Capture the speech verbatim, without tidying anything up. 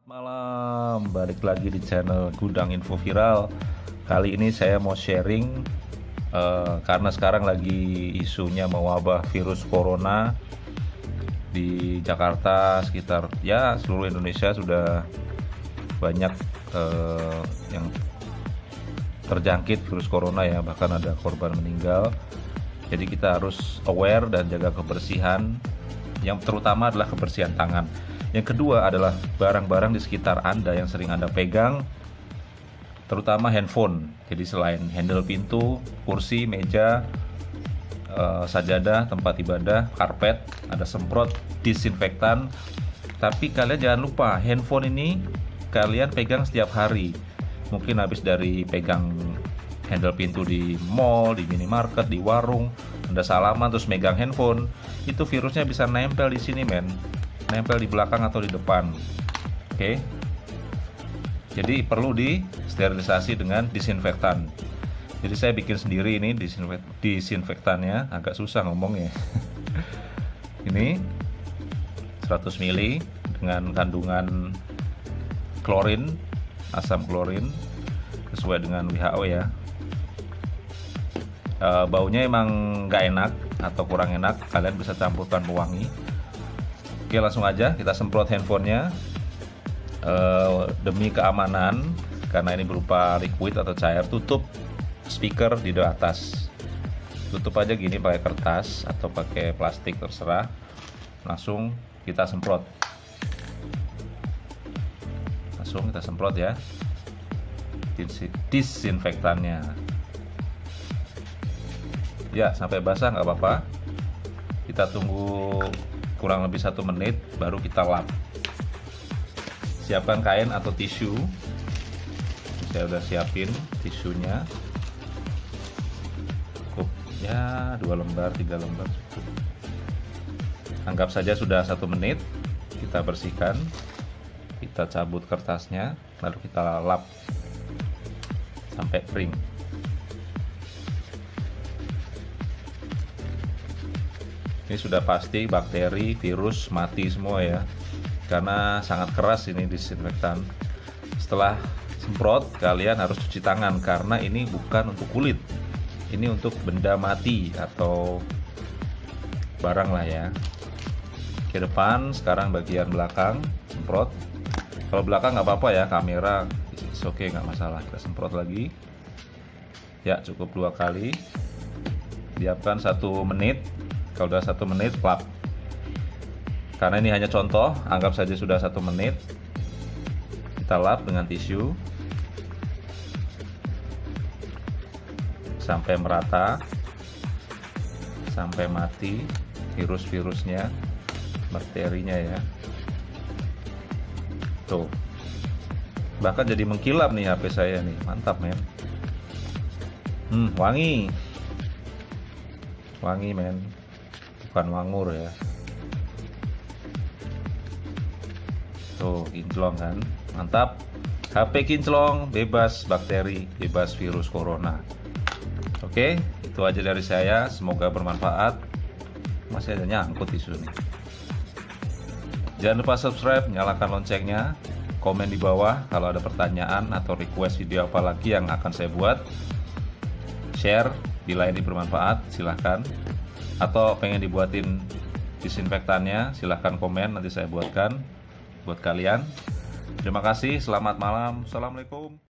Malam, balik lagi di channel Gudang Info Viral. Kali ini saya mau sharing uh, karena sekarang lagi isunya mewabah virus corona di Jakarta, sekitar ya seluruh Indonesia sudah banyak uh, yang terjangkit virus corona ya, bahkan ada korban meninggal. Jadi kita harus aware dan jaga kebersihan. Yang terutama adalah kebersihan tangan. Yang kedua adalah barang-barang di sekitar Anda yang sering Anda pegang, terutama handphone. Jadi selain handle pintu, kursi, meja, eh, sajadah, tempat ibadah, karpet, ada semprot disinfektan. Tapi kalian jangan lupa, handphone ini kalian pegang setiap hari. Mungkin habis dari pegang handle pintu di mall, di minimarket, di warung, Anda salaman terus megang handphone, itu virusnya bisa nempel di sini men, nempel di belakang atau di depan. Oke, okay? Jadi perlu disterilisasi dengan disinfektan. Jadi saya bikin sendiri ini disinfek disinfektannya, agak susah ngomongnya. Ini seratus mililiter dengan kandungan klorin, asam klorin sesuai dengan W H O ya. E, baunya emang nggak enak atau kurang enak, kalian bisa campurkan pewangi. Oke, langsung aja kita semprot handphonenya. E, demi keamanan, karena ini berupa liquid atau cair, tutup speaker di atas. Tutup aja gini pakai kertas atau pakai plastik, terserah. Langsung kita semprot. Langsung kita semprot ya disinfektannya. Ya, sampai basah nggak apa-apa. Kita tunggu kurang lebih satu menit, baru kita lap. Siapkan kain atau tisu. Saya udah siapin tisunya. Cukup ya dua lembar, tiga lembar cukup. Anggap saja sudah satu menit. Kita bersihkan. Kita cabut kertasnya, lalu kita lap sampai kering. Ini sudah pasti bakteri, virus mati semua ya, karena sangat keras ini disinfektan. Setelah semprot, kalian harus cuci tangan karena ini bukan untuk kulit, ini untuk benda mati atau barang lah ya. Ke depan, sekarang bagian belakang semprot. Kalau belakang nggak apa-apa ya, kamera oke okay, nggak masalah. Kita semprot lagi ya, cukup dua kali. Diamkan satu menit. Kalau udah satu menit, lap. Karena ini hanya contoh, anggap saja sudah satu menit. Kita lap dengan tisu sampai merata, sampai mati virus-virusnya, bakterinya ya. Tuh, bahkan jadi mengkilap nih H P saya nih, mantap men. Hmm, wangi, wangi men. Bukan wangur ya. Tuh, kinclong kan, mantap. H P kinclong, bebas bakteri, bebas virus corona. Oke, itu aja dari saya. Semoga bermanfaat. Masih ada nyangkut isu nih. Jangan lupa subscribe, nyalakan loncengnya, komen di bawah kalau ada pertanyaan atau request video apa lagi yang akan saya buat. Share bila ini bermanfaat, silahkan. Atau pengen dibuatin disinfektannya, silahkan komen, nanti saya buatkan buat kalian. Terima kasih, selamat malam, assalamualaikum.